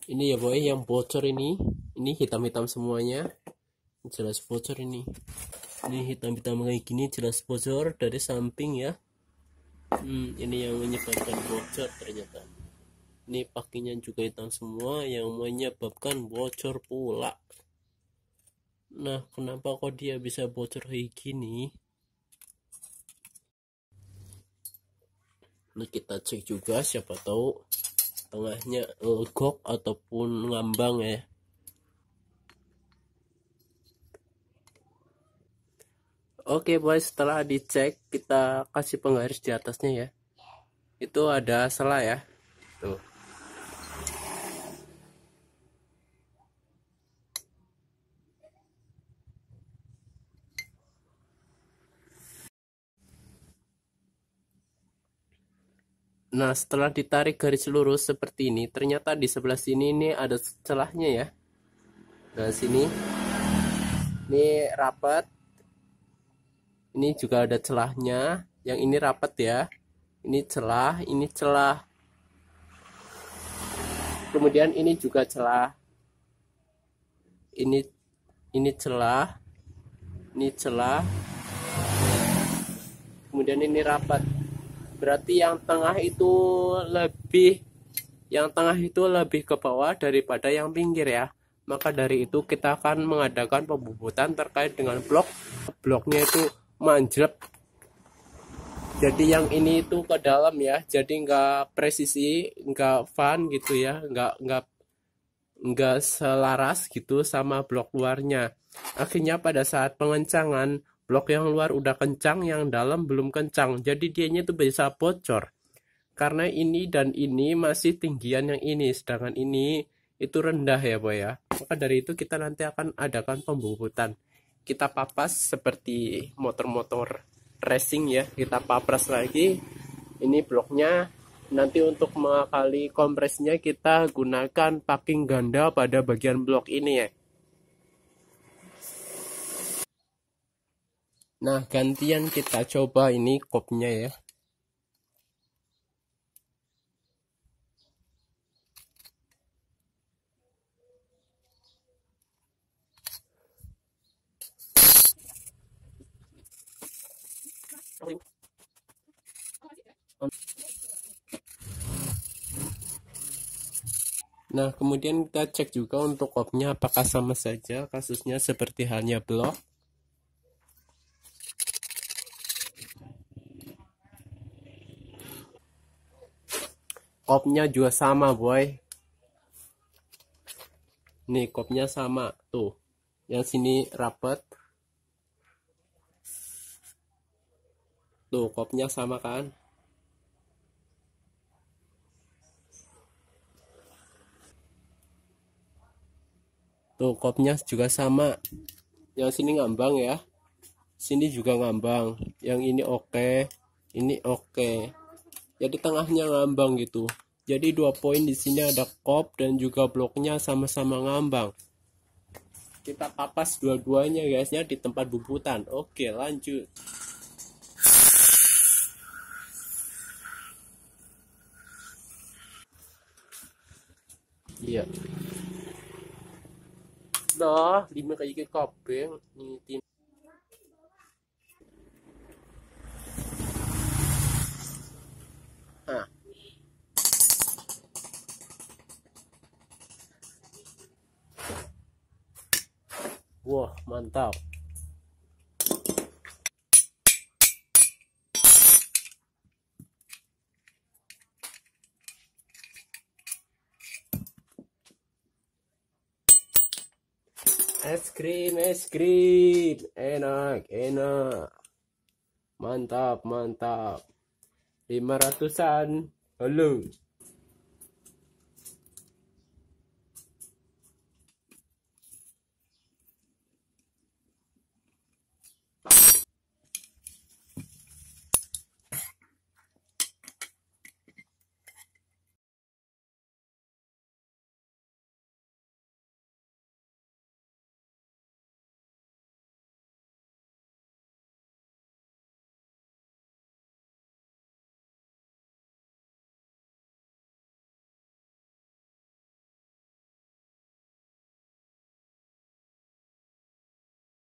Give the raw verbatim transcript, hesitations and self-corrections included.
Ini ya boy, yang bocor ini, ini hitam-hitam semuanya, jelas bocor ini. Ini hitam-hitam kayak gini jelas bocor dari samping ya. Hmm, ini yang menyebabkan bocor ternyata. Ini pakinya juga hitam semua yang menyebabkan bocor pula. Nah, kenapa kok dia bisa bocor kayak gini? Nah, kita cek juga, siapa tahu tengahnya legok ataupun ngambang ya. Oke boy, setelah dicek kita kasih penggaris di atasnya ya. Itu ada salah ya. Tuh. Nah, setelah ditarik garis lurus seperti ini, ternyata di sebelah sini ini ada celahnya ya. Nah, sini ini rapat. Ini juga ada celahnya. Yang ini rapat ya. Ini celah, ini celah. Kemudian ini juga celah. Ini ini celah. Ini celah. Kemudian ini rapat. Berarti yang tengah itu lebih yang tengah itu lebih ke bawah daripada yang pinggir ya. Maka dari itu kita akan mengadakan pembubutan terkait dengan blok. Bloknya itu manjlep. Jadi yang ini itu ke dalam ya. Jadi nggak presisi, nggak fun gitu ya, nggak nggak nggak selaras gitu sama blok luarnya. Akhirnya pada saat pengencangan, blok yang luar udah kencang, yang dalam belum kencang. Jadi dianya tuh bisa bocor. Karena ini dan ini masih tinggian yang ini, sedangkan ini itu rendah ya boy ya. Maka dari itu kita nanti akan adakan pembubutan. Kita papas seperti motor-motor racing ya, kita papras lagi. Ini bloknya. Nanti untuk mengakali kompresnya kita gunakan packing ganda pada bagian blok ini ya. Nah, gantian kita coba ini kopnya ya. Nah, kemudian kita cek juga untuk kopnya apakah sama saja kasusnya seperti halnya blok. Kopnya juga sama boy. Nih kopnya sama tuh. Yang sini rapet. Tuh kopnya sama kan. Tuh kopnya juga sama. Yang sini ngambang ya. Sini juga ngambang. Yang ini oke. Ini oke. Jadi tengahnya ngambang gitu. Jadi dua poin di sini ada kop dan juga bloknya sama-sama ngambang. Kita papas dua-duanya guysnya di tempat bubutan. Oke, lanjut. Iya. Dah, lima kayak kabeh ngitin. Nah. Wah, mantap. Es krim, es krim. Enak, enak. Mantap, mantap. lima ratusan. Halo.